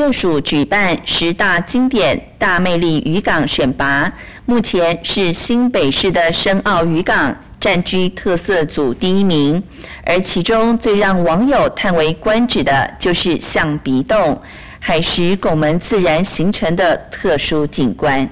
业署举办10大经典大魅力渔港选拔，目前是新北市的深澳渔港占据特色组第1名，而其中最让网友叹为观止的就是象鼻洞，海蚀拱门自然形成的特殊景观。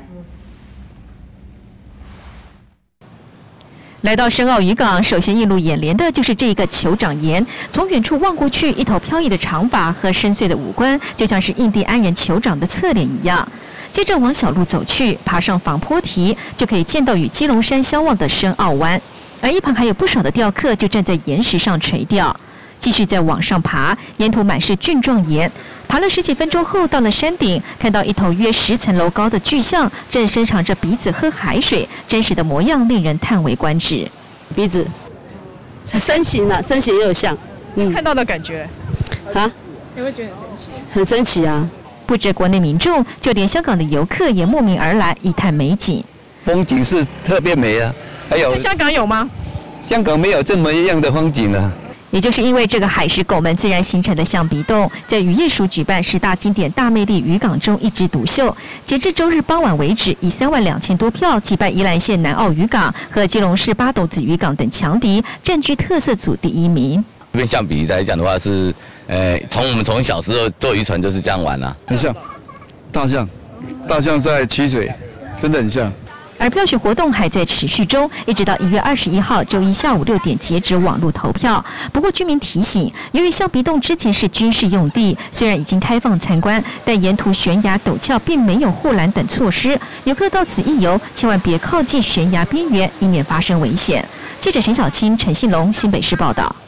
来到深澳渔港，首先映入眼帘的就是这个酋长岩。从远处望过去，一头飘逸的长发和深邃的五官，就像是印第安人酋长的侧脸一样。接着往小路走去，爬上防坡堤，就可以见到与基隆山相望的深澳湾。而一旁还有不少的钓客就站在岩石上垂钓。继续再往上爬，沿途满是峻壮岩。爬了10几分钟后，到了山顶，看到一头约10层楼高的巨象，正伸长着鼻子喝海水，真实的模样令人叹为观止。 鼻子，身形啊，身形也有像。 看到的感觉啊， 你会觉得很神奇？ 很神奇啊！ 不止国内民众，就连香港的游客也慕名而来一探美景。 风景是特别美啊，还有香港有吗？ 香港没有这么样的风景啊。 也就是因为这个海蚀拱门自然形成的象鼻洞，在渔业署举办10大经典大魅力渔港中一枝独秀。截至周日傍晚为止，以32000多票击败宜兰县南澳渔港和基隆市八斗子渔港等强敌，占据特色组第1名。 这边象鼻来讲的话是，我们从小时候坐渔船就是这样玩啊， 很像大象在取水，真的很像。 而票选活动还在持续中，一直到1月21号周一下午6点截止网络投票。不过居民提醒，由于象鼻洞之前是军事用地，虽然已经开放参观，但沿途悬崖陡峭并没有护栏等措施，游客到此一游，千万别靠近悬崖边缘，以免发生危险。记者陈小青、陈信龙，新北市报道。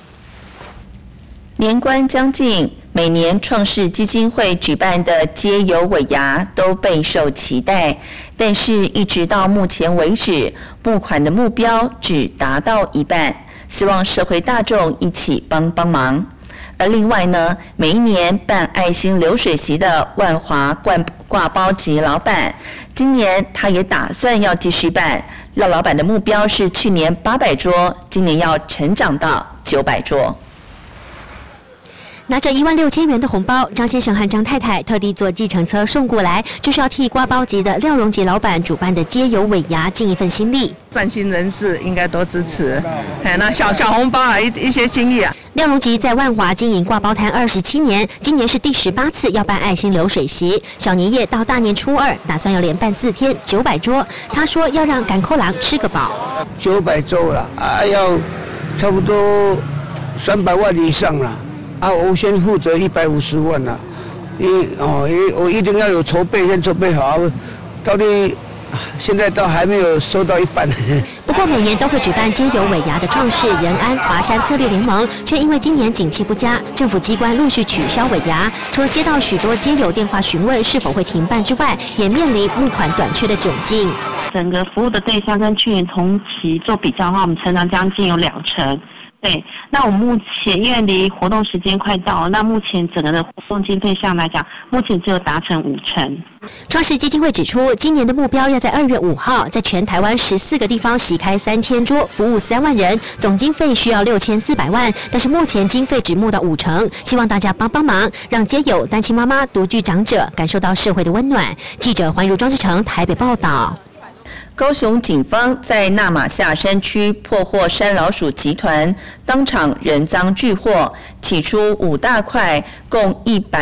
年关将近，每年创世基金会举办的街游尾牙都备受期待，但是一直到目前为止，募款的目标只达到一半，希望社会大众一起帮忙。而另外呢，每一年办爱心流水席的万华挂包集老板，今年他也打算要继续办。老板的目标是去年800桌，今年要成长到900桌。 拿着16000元的红包，张先生和张太太特地坐计程车送过来，就是要替挂包集的廖荣杰老板主办的街游尾牙尽一份心力。 善心人士应该多支持，那小红包啊，一些心意啊。 廖荣吉在万华经营挂包摊27年，今年是第18次要办爱心流水席，小年夜到大年初2，打算要连办4天，900桌。他说要让赶扣郎吃个饱。 900桌了啊，要差不多300万以上了。我先负责150万了，我一定要有筹备，先筹备好。到底现在倒还没有收到一半。 不过每年都会举办街游尾牙的创世仁安华山策略联盟，却因为今年景气不佳，政府机关陆续取消尾牙。除了接到许多街友电话询问是否会停办之外，也面临募款短缺的窘境。 整个服务的对象跟去年同期做比较的话，我们成长将近有2成。对，那我们目前因为离活动时间快到了，那目前整个的活动经费上来讲，目前只有达成5成。 创世基金会指出，今年的目标要在2月5号，在全台湾14个地方席开3000桌，服务3万人，总经费需要6400万，但是目前经费只募到5成，希望大家帮忙，让街友、单亲妈妈、独居长者感受到社会的温暖。记者黄如庄志成台北报道。 高雄警方在那玛夏山区破获山老鼠集团，当场人赃俱获，起出5大块，共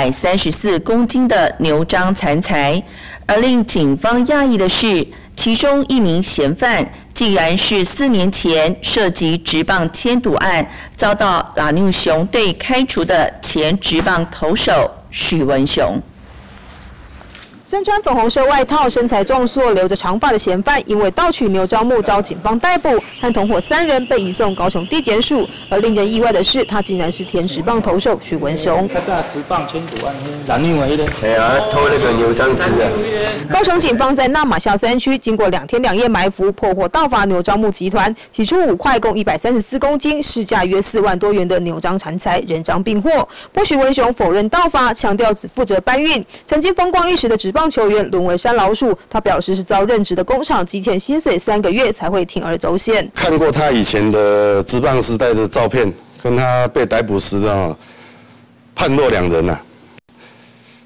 134公斤的牛樟残财。而令警方讶异的是，其中一名嫌犯竟然是4年前涉及职棒签赌案遭到拉纽熊队开除的前职棒投手许文雄。 身穿粉红色外套、身材壮硕、留着长发的嫌犯，因为盗取牛樟木遭警方逮捕，和同伙3人被移送高雄地检署。而令人意外的是，他竟然是前职棒投手许文雄。 他在职棒签赌案蓝另外一个， 偷那个牛樟枝啊。 高雄警方在那玛夏山区经过2天2夜埋伏，破获盗伐牛樟木集团，起出5块，共134公斤，市价约4万多元的牛樟残财，人赃并获。不许文雄否认盗伐，强调只负责搬运。曾经风光一时的职棒球员沦为山老鼠，他表示是遭任职的工厂积欠薪水3个月才会铤而走险。 看过他以前的职棒时代的照片，跟他被逮捕时的判若两人呐。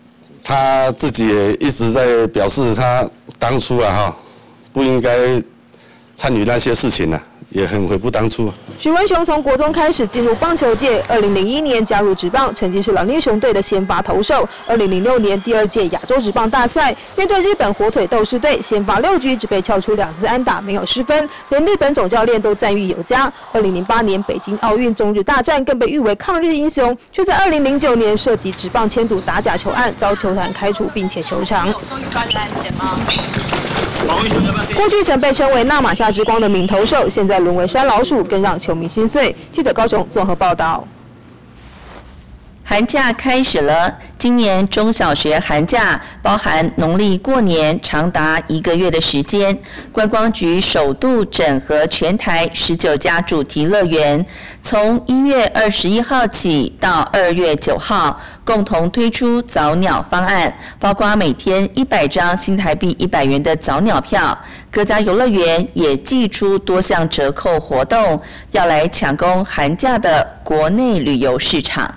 他自己也一直在表示，他当初不应该参与那些事情也很悔不当初。 许文雄从国中开始进入棒球界，2001年加入职棒，曾经是老鹰熊队的先发投手。2006年第2届亚洲职棒大赛，面对日本火腿斗士队，先发6局只被敲出2支安打，没有失分，连日本总教练都赞誉有加。2008年北京奥运中日大战更被誉为抗日英雄，却在2009年涉及职棒签赌打假球案，遭球团开除并且求偿。终于发现钱吗？过去曾被称为纳马夏之光的名投手，现在沦为山老鼠，更让球迷心碎。记者高雄综合报道。 寒假开始了，今年中小学寒假包含农历过年，长达1个月的时间。观光局首度整合全台19家主题乐园，从1月21号起到2月9号，共同推出早鸟方案，包括每天100张新台币100元的早鸟票。各家游乐园也祭出多项折扣活动，要来抢攻寒假的国内旅游市场。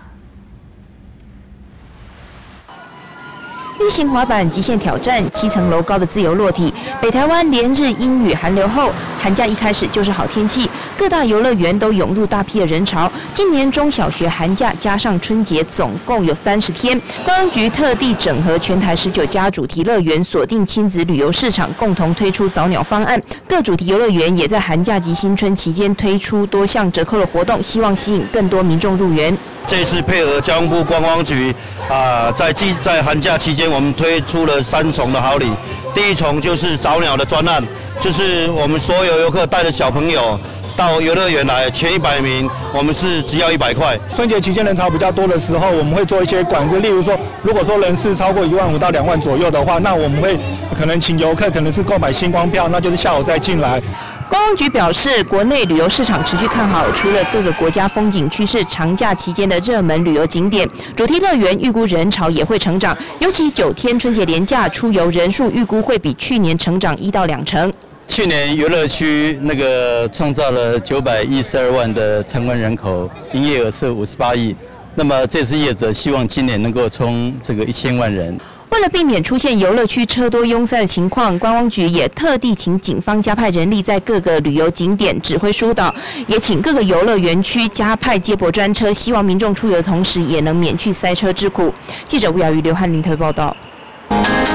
运行滑板极限挑战，7层楼高的自由落体。北台湾连日阴雨寒流后，寒假一开始就是好天气，各大游乐园都涌入大批的人潮。今年中小学寒假加上春节，总共有30天。观光局特地整合全台19家主题乐园，锁定亲子旅游市场，共同推出早鸟方案。各主题游乐园也在寒假及新春期间推出多项折扣的活动，希望吸引更多民众入园。 这次配合交通部观光局在寒假期间，我们推出了3重的好礼。第一重就是早鸟的专案，就是我们所有游客带着小朋友到游乐园来，前100名我们是只要100块。 春节期间人潮比较多的时候，我们会做一些管制，例如说，如果说人次超过15000到2万左右的话，那我们会可能请游客可能是购买星光票，那就是下午再进来。 观光局表示，国内旅游市场持续看好，除了各个国家风景区是长假期间的热门旅游景点，主题乐园预估人潮也会成长，尤其9天春节连假出游人数预估会比去年成长1到2成。 去年游乐区创造了912万的参观人口，营业额是58亿。那么这次业者希望今年能够冲1000万人。 为了避免出现游乐区车多拥塞的情况，观光局也特地请警方加派人力在各个旅游景点指挥疏导，也请各个游乐园区加派接驳专车，希望民众出游的同时也能免去塞车之苦。记者吴雅瑜、刘汉林特别报道。